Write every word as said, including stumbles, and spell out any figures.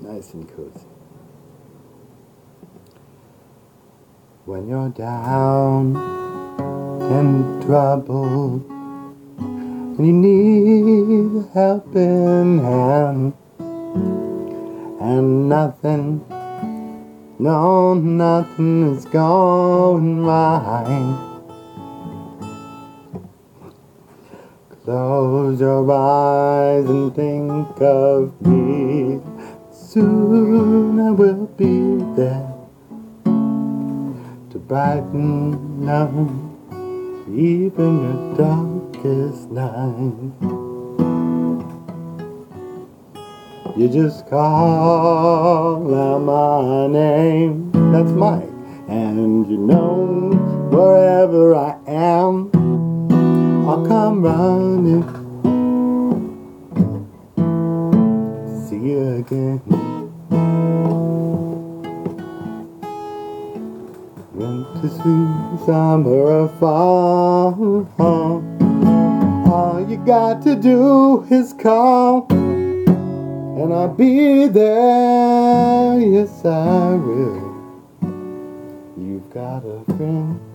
nice and cozy. When you're down and troubled and you need a helping hand, and nothing, no, nothing is going right. Close your eyes and think of me. Soon I will be there to brighten up even your darkest night. You just call out my name, that's Mike, and you know wherever I am, I'll come running to see you again. Winter, sweet summer, fall, all you got to do is call, and I'll be there, yes I will. You've got a friend.